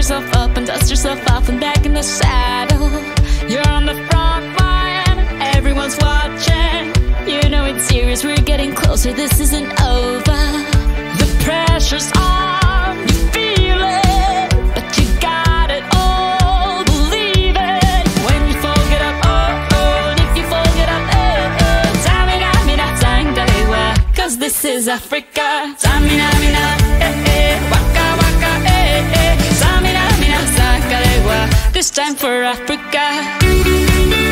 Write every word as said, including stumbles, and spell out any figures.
yourself up and dust yourself off and back in the saddle. You're on the front line, everyone's watching. You know it's serious, we're getting closer, this isn't over. The pressure's on, you feel it, but you got it all, believe it. When you fall, get up, oh, oh, and if you fall, get up, oh, oh. Tamina, mina, tangalewa, cause this is Africa. Tamina, mina, eh, eh, waka, waka, eh, eh. Tamina, mina, tangalewa, this time for Africa.